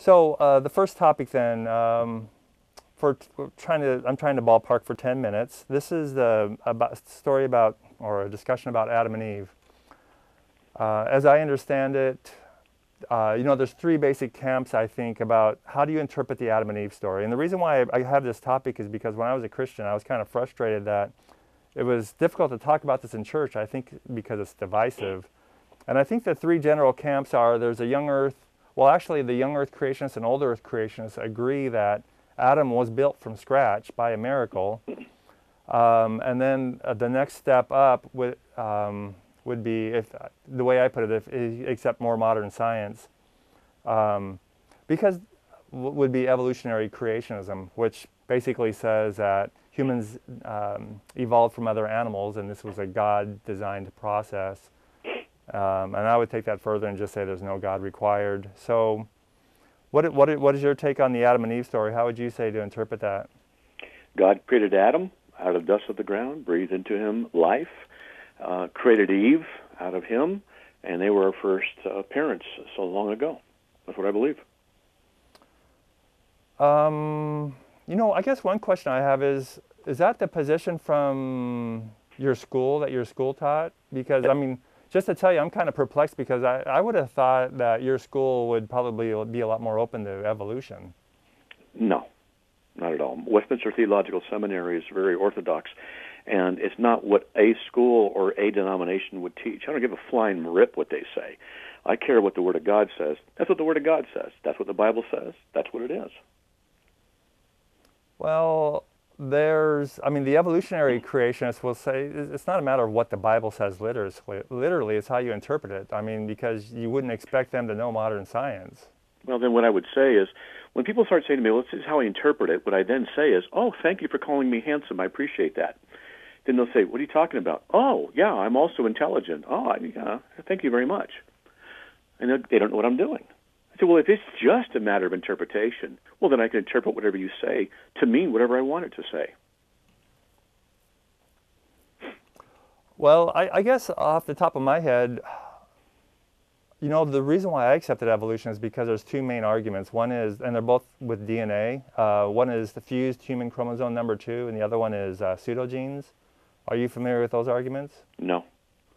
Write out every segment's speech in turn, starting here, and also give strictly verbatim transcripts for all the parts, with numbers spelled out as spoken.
So uh, the first topic then, um, for t- we're trying to, I'm trying to ballpark for ten minutes. This is the about, story about, or a discussion about Adam and Eve. Uh, as I understand it, uh, you know, there's three basic camps, I think, about how do you interpret the Adam and Eve story. And the reason why I, I have this topic is because when I was a Christian, I was kind of frustrated that it was difficult to talk about this in church, I think because it's divisive. And I think the three general camps are, there's a young earth, well actually the young earth creationists and old earth creationists agree that Adam was built from scratch by a miracle. Um, and then uh, the next step up would, um, would be, if the way I put it, if, except more modern science, um, because w- would be evolutionary creationism, which basically says that humans um, evolved from other animals and this was a God-designed process. Um, and I would take that further and just say there's no God required. So what, what, what is your take on the Adam and Eve story? How would you say to interpret that? God created Adam out of dust of the ground, breathed into him life, uh, created Eve out of him, and they were our first uh, parents so long ago. That's what I believe. Um, you know, I guess one question I have is, is that the position from your school, that your school taught? Because, I mean, just to tell you, I'm kind of perplexed because I, I would have thought that your school would probably be a lot more open to evolution. No, not at all. Westminster Theological Seminary is very orthodox, and it's not what a school or a denomination would teach. I don't give a flying rip what they say. I care what the Word of God says. That's what the Word of God says. That's what the Bible says. That's what it is. Well, there's, I mean, the evolutionary creationists will say it's not a matter of what the Bible says literally, literally it's how you interpret it. I mean, because you wouldn't expect them to know modern science. Well, then what I would say is, when people start saying to me, well, this is how I interpret it, what I then say is, oh, thank you for calling me handsome. I appreciate that. Then they'll say, what are you talking about? Oh, yeah, I'm also intelligent. Oh, I, yeah, thank you very much. And they don't know what I'm doing. I said, well, if it's just a matter of interpretation, well, then I can interpret whatever you say to mean whatever I want it to say. Well, I, I guess off the top of my head, you know, the reason why I accepted evolution is because there's two main arguments. One is, and they're both with D N A. Uh, one is the fused human chromosome number two, and the other one is uh, pseudogenes. Are you familiar with those arguments? No.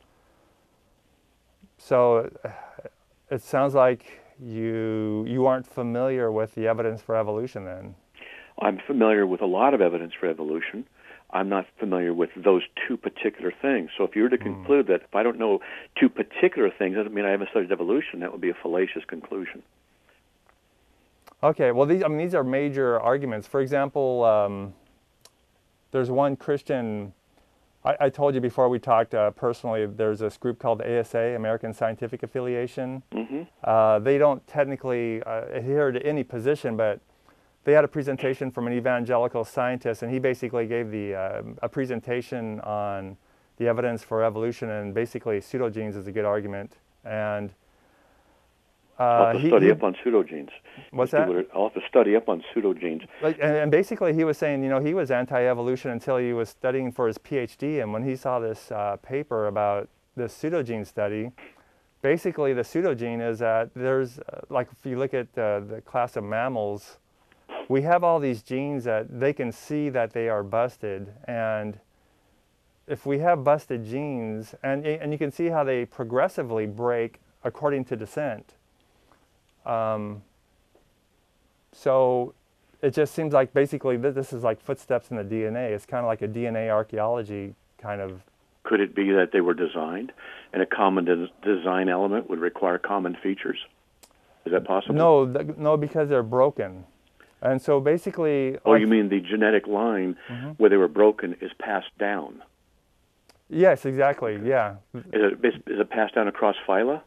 So it sounds like you you aren't familiar with the evidence for evolution then. I'm familiar with a lot of evidence for evolution. I'm not familiar with those two particular things. So if you were to conclude mm. that if I don't know two particular things, that doesn't mean I haven't studied evolution. That would be a fallacious conclusion. Okay, well, these, I mean, these are major arguments. For example, um, there's one Christian, I, I told you before we talked uh, personally, there's this group called the A S A, American Scientific Affiliation. Mm-hmm. Uh, they don't technically uh, adhere to any position, but they had a presentation from an evangelical scientist, and he basically gave the uh, a presentation on the evidence for evolution, and basically pseudogenes is a good argument. And uh, I'll have to he, study he, up on pseudogenes. What's that? I'll have to study up on pseudogenes. Like, and, and basically he was saying, you know, he was anti-evolution until he was studying for his PhD, and when he saw this uh, paper about this pseudogene study, basically the pseudogene is that there's, uh, like if you look at uh, the class of mammals, we have all these genes that they can see that they are busted, and if we have busted genes, and, and you can see how they progressively break according to descent. Um, so it just seems like basically th this is like footsteps in the D N A. It's kind of like a D N A archaeology kind of. Could it be that they were designed, and a common des design element would require common features? Is that possible? No, th no, because they're broken. And so basically... Oh, you mean the genetic line mm-hmm. where they were broken is passed down? Yes, exactly, yeah. Is it, is it passed down across phyla?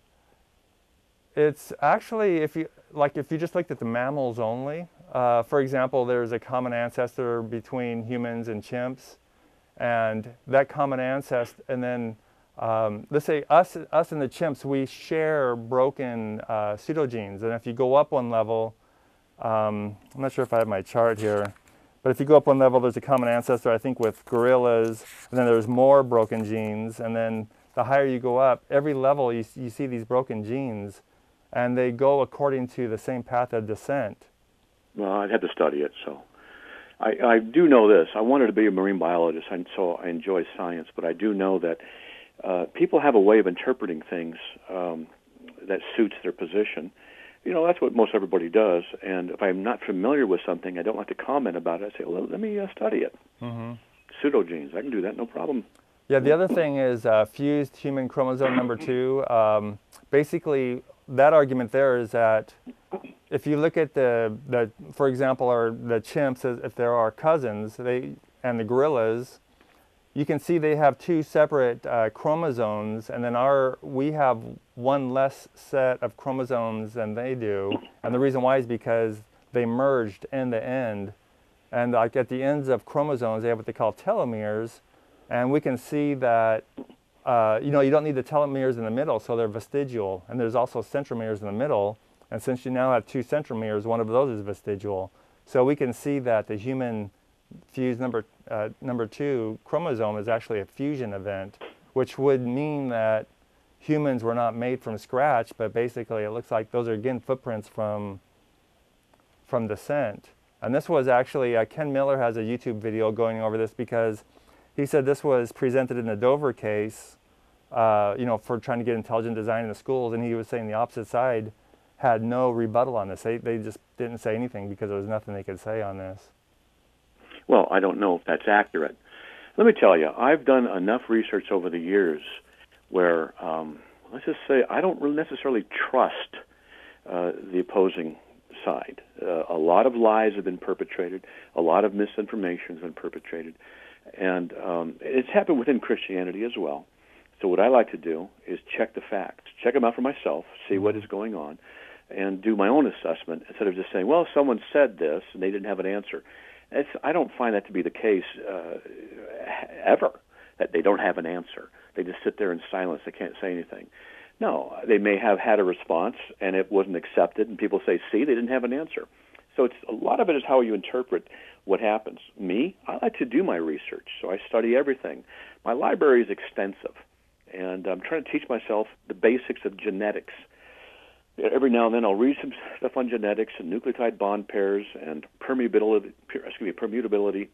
It's actually, if you like, if you just looked at the mammals only, uh, for example, there's a common ancestor between humans and chimps, and that common ancestor, and then um, let's say us, us and the chimps, we share broken uh, pseudogenes, and if you go up one level, Um, I'm not sure if I have my chart here, but if you go up one level, there's a common ancestor, I think, with gorillas, and then there's more broken genes, and then the higher you go up, every level you, you see these broken genes, and they go according to the same path of descent. Well, I'd have to study it, so. I, I do know this. I wanted to be a marine biologist, and so I enjoy science, but I do know that uh, people have a way of interpreting things um, that suits their position. You know, that's what most everybody does, and if I'm not familiar with something, I don't like to comment about it. I say, well, let me uh, study it. Mm-hmm. Pseudogenes, I can do that, no problem. Yeah, the other thing is uh, fused human chromosome number two. Um, basically, that argument there is that if you look at the, the for example, or the chimps, if there are cousins, they and the gorillas, you can see they have two separate uh, chromosomes, and then our we have one less set of chromosomes than they do. And the reason why is because they merged in the end, and like at the ends of chromosomes, they have what they call telomeres, and we can see that. Uh, you know, you don't need the telomeres in the middle, so they're vestigial, and there's also centromeres in the middle. And since you now have two centromeres, one of those is vestigial. So we can see that the human fused number uh, number two chromosome is actually a fusion event, which would mean that humans were not made from scratch, but basically it looks like those are again footprints from from descent. And this was actually uh, Ken Miller has a YouTube video going over this because he said this was presented in the Dover case, uh, you know, for trying to get intelligent design in the schools, and he was saying the opposite side had no rebuttal on this. They, they just didn't say anything because there was nothing they could say on this. Well, I don't know if that's accurate. Let me tell you, I've done enough research over the years where, um, let's just say, I don't really necessarily trust uh, the opposing side. Uh, a lot of lies have been perpetrated. A lot of misinformation has been perpetrated. And um, it's happened within Christianity as well. So what I like to do is check the facts, check them out for myself, see what is going on, and do my own assessment instead of just saying, well, someone said this and they didn't have an answer. It's, I don't find that to be the case uh, ever, that they don't have an answer. They just sit there in silence. They can't say anything. No, they may have had a response and it wasn't accepted, and people say, see, they didn't have an answer. So it's a lot of it is how you interpret what happens. Me, I like to do my research, so I study everything. My library is extensive, and I'm trying to teach myself the basics of genetics. Every now and then I'll read some stuff on genetics and nucleotide bond pairs and permeability, excuse me, permutability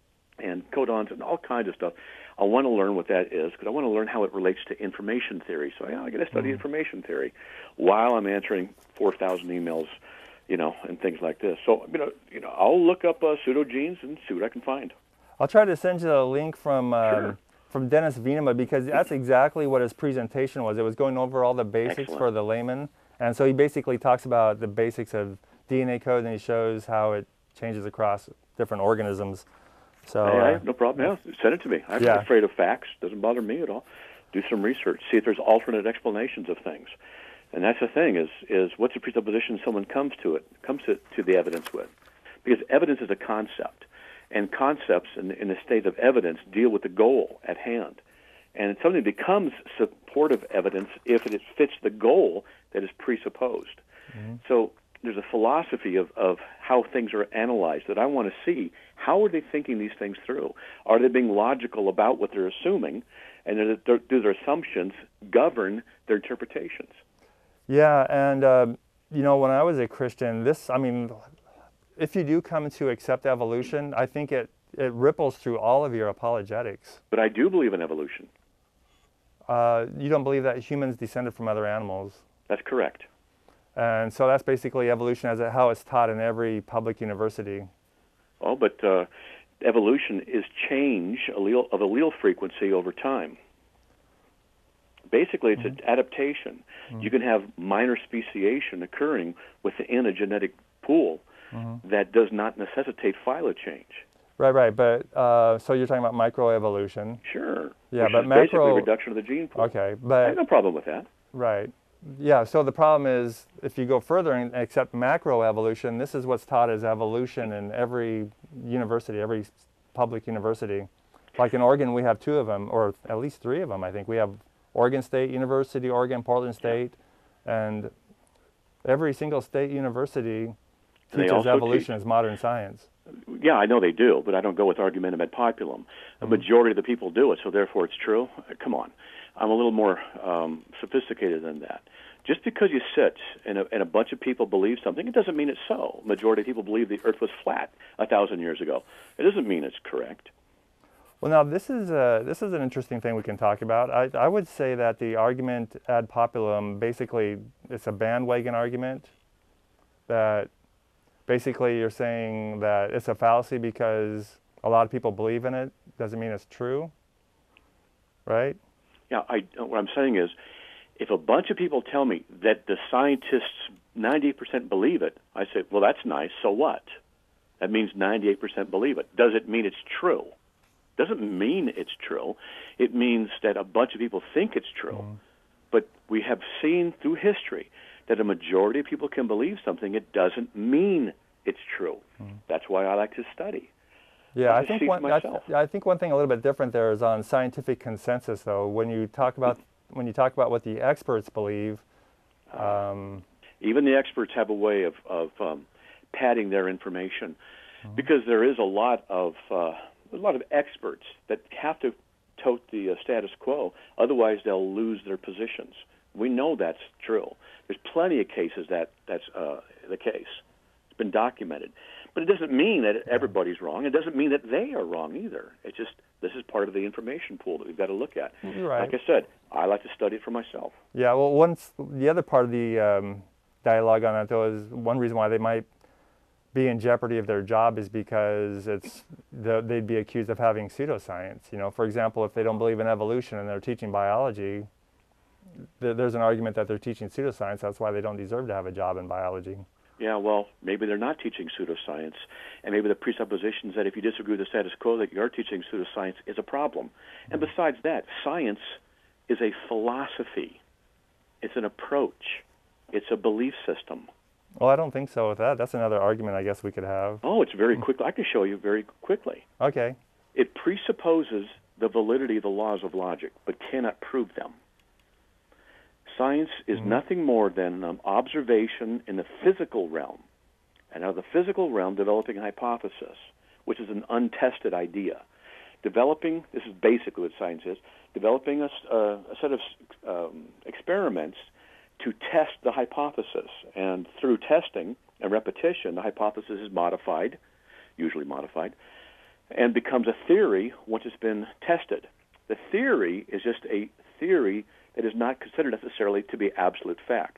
and codons and all kinds of stuff. I want to learn what that is because I want to learn how it relates to information theory. So yeah, I got to study mm-hmm. information theory while I'm answering four thousand emails, you know, and things like this. So, you know, you know, I'll look up uh, pseudogenes and see what I can find. I'll try to send you a link from um, sure. from Dennis Venema because that's exactly what his presentation was. It was going over all the basics Excellent. For the layman. And so he basically talks about the basics of D N A code, and he shows how it changes across different organisms. So hey, I uh, have no problem. Yeah, send it to me. I'm yeah. not afraid of facts. Doesn't bother me at all. Do some research. See if there's alternate explanations of things. And that's the thing is is what's the presupposition someone comes to it comes to, to the evidence with, because evidence is a concept, and concepts in, in a state of evidence deal with the goal at hand, and something becomes supportive evidence if it fits the goal that is presupposed. Mm-hmm. So there's a philosophy of, of how things are analyzed that I want to see. How are they thinking these things through? Are they being logical about what they're assuming, and do their assumptions govern their interpretations? Yeah, and uh, you know, when I was a Christian, this, I mean, if you do come to accept evolution, I think it, it ripples through all of your apologetics. But I do believe in evolution. Uh, you don't believe that humans descended from other animals? That's correct. And so that's basically evolution as a, how it's taught in every public university. Oh, but uh, evolution is change allele, of allele frequency over time. Basically, it's mm-hmm. an adaptation. Mm-hmm. You can have minor speciation occurring within a genetic pool mm-hmm. that does not necessitate phylochange. Right, right. But uh, so you're talking about microevolution. Sure. Yeah, Which but is macro basically reduction of the gene pool. Okay, but I have no problem with that. Right. Yeah. So the problem is, if you go further and accept macroevolution, this is what's taught as evolution in every university, every public university. Like in Oregon, we have two of them, or at least three of them. I think we have Oregon State University, Oregon, Portland State, and every single state university teaches evolution teach, as modern science. Yeah, I know they do, but I don't go with argumentum ad populum. The mm-hmm. majority of the people do it, so therefore it's true. Come on. I'm a little more um, sophisticated than that. Just because you sit and a, and a bunch of people believe something, it doesn't mean it's so. Majority of people believe the Earth was flat a thousand years ago. It doesn't mean it's correct. Well, now this is a, this is an interesting thing we can talk about. I, I would say that the argument ad populum, basically, it's a bandwagon argument. That basically you're saying that it's a fallacy because a lot of people believe in it. Doesn't mean it's true, right? Yeah. I, what I'm saying is, if a bunch of people tell me that the scientists ninety-eight percent believe it, I say, well, that's nice, so what? That means ninety-eight percent believe it. Does it mean it's true? Doesn't mean it's true. It means that a bunch of people think it's true. Mm. But we have seen through history that a majority of people can believe something. It doesn't mean it's true. Mm. That's why I like to study. Yeah, I think, one, I, th I think one thing a little bit different there is on scientific consensus, though. When you talk about when you talk about what the experts believe, um, even the experts have a way of, of um, padding their information, mm-hmm. because there is a lot of uh, a lot of experts that have to tote the uh, status quo. Otherwise, they'll lose their positions. We know that's true. There's plenty of cases that that's uh, the case. It's been documented. But it doesn't mean that everybody's wrong. It doesn't mean that they are wrong either. It's just this is part of the information pool that we've got to look at. Right. Like I said, I like to study it for myself. Yeah, well, once the other part of the um, dialogue on that, though, is one reason why they might be in jeopardy of their job is because it's the, they'd be accused of having pseudoscience. You know, for example, if they don't believe in evolution and they're teaching biology, th there's an argument that they're teaching pseudoscience. That's why they don't deserve to have a job in biology. Yeah, well, maybe they're not teaching pseudoscience, and maybe the presupposition is that if you disagree with the status quo, that you're teaching pseudoscience is a problem. And besides that, science is a philosophy. It's an approach. It's a belief system. Well, I don't think so with that. That's another argument I guess we could have. Oh, it's very quick. I can show you very quickly. Okay. It presupposes the validity of the laws of logic, but cannot prove them. Science is mm-hmm. nothing more than um, observation in the physical realm, and out of the physical realm developing a hypothesis, which is an untested idea. Developing, this is basically what science is, developing a, uh, a set of um, experiments to test the hypothesis. And through testing and repetition, the hypothesis is modified, usually modified, and becomes a theory once it's been tested. The theory is just a theory that is not considered necessarily to be absolute fact.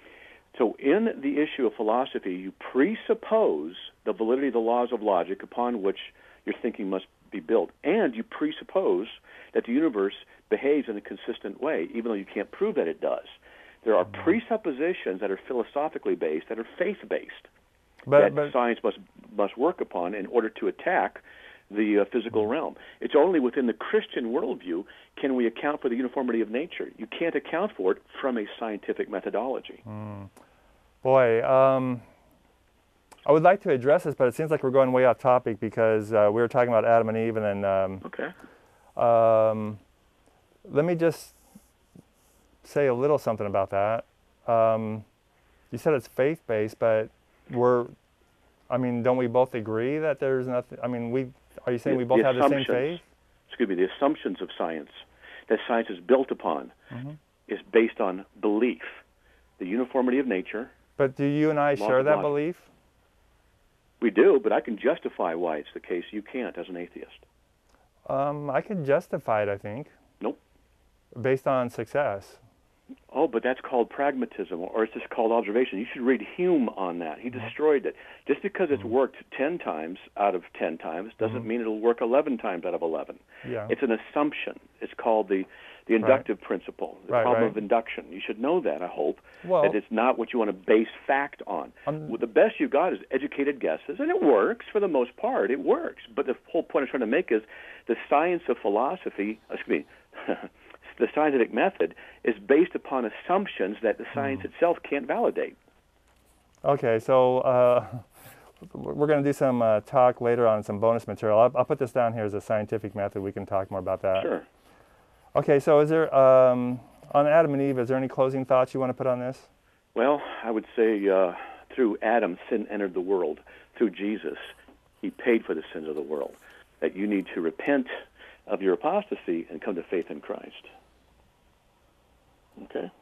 So in the issue of philosophy, you presuppose the validity of the laws of logic upon which your thinking must be built, and you presuppose that the universe behaves in a consistent way, even though you can't prove that it does. There are presuppositions that are philosophically based, that are faith-based, but, that but, science must must work upon in order to attack the uh, physical realm. It's only within the Christian worldview can we account for the uniformity of nature. You can't account for it from a scientific methodology. Mm. Boy, um, I would like to address this, but it seems like we're going way off topic because uh, we were talking about Adam and Eve, and then um, okay. Um, let me just say a little something about that. Um, you said it's faith-based, but we're, I mean, don't we both agree that there's nothing, I mean, we, are you saying the, we both the have the same faith? Excuse me, the assumptions of science, that science is built upon, mm-hmm. is based on belief, the uniformity of nature. But do you and I share that belief? We do, but I can justify why it's the case. You can't as an atheist. Um, I can justify it, I think. Nope. Based on success. Oh, but that's called pragmatism, or it's just called observation. You should read Hume on that. He destroyed it. Just because it's worked ten times out of ten times doesn't mm-hmm. mean it'll work eleven times out of eleven. Yeah. It's an assumption. It's called the, the inductive right. principle, the right, problem right. of induction. You should know that, I hope, well, that it's not what you want to base fact on. Um, well, the best you've got is educated guesses, and it works for the most part. It works. But the whole point I'm trying to make is the science of philosophy, excuse me, the scientific method is based upon assumptions that the science mm. itself can't validate. Okay, so uh, we're going to do some uh, talk later on some bonus material. I'll, I'll put this down here as a scientific method. We can talk more about that. Sure. Okay, so is there, um, on Adam and Eve, is there any closing thoughts you want to put on this? Well, I would say uh, through Adam, sin entered the world. Through Jesus, he paid for the sins of the world. That you need to repent of your apostasy and come to faith in Christ. Okay?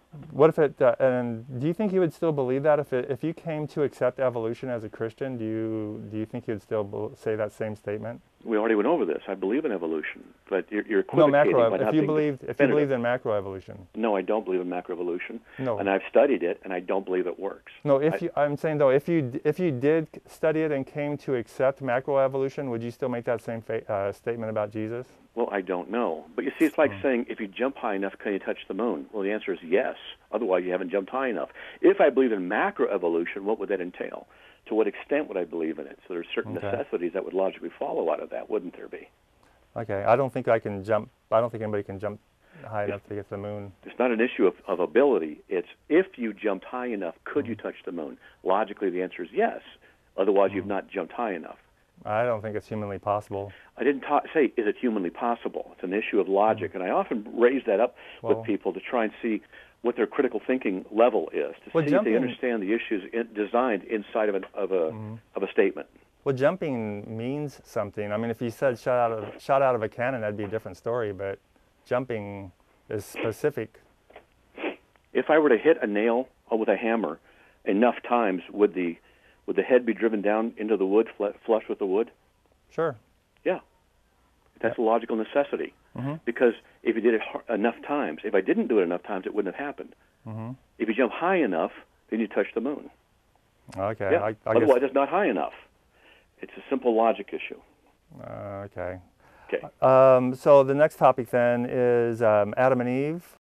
What if it, uh, and do you think you would still believe that if it, if you came to accept evolution as a Christian, do you, do you think you'd still bel- say that same statement? We already went over this. I believe in evolution, but you're, you're No, equivocating macro, by if not you being believed, if you definitive. believed in macroevolution. No, I don't believe in macroevolution. No. And I've studied it, and I don't believe it works. No, if I, you, I'm saying though, if you, d- if you did study it and came to accept macroevolution, would you still make that same fa- uh, statement about Jesus? Well, I don't know. But you see, it's like Hmm. saying, if you jump high enough, can you touch the moon? Well, the answer is yes. Otherwise, you haven't jumped high enough. If I believe in macroevolution, what would that entail? To what extent would I believe in it? So there's certain Okay. necessities that would logically follow out of that, wouldn't there be? Okay, I don't think I can jump, I don't think anybody can jump high enough to get to the moon. It's not an issue of, of ability. It's if you jumped high enough, could you touch the moon? Logically, the answer is yes. Otherwise, you've not jumped high enough. I don't think it's humanly possible. I didn't ta- say, is it humanly possible? It's an issue of logic. And I often raise that up Well- with people to try and see what their critical thinking level is, to Well, see jumping- if they understand the issues in, designed inside of, an, of, a, of a statement. Well, jumping means something. I mean, if you said shot out of, shot out of a cannon, that'd be a different story, but jumping is specific. If I were to hit a nail with a hammer enough times, would the would the head be driven down into the wood, fl- flush with the wood? Sure. Yeah. That's a logical necessity. Mm-hmm. Because if you did it har- enough times, if I didn't do it enough times, it wouldn't have happened. Mm-hmm. If you jump high enough, then you touch the moon. Okay. Yeah. I, I Otherwise, guess, it's not high enough. It's a simple logic issue. uh, okay. Okay. Um, so the next topic then is um, Adam and Eve.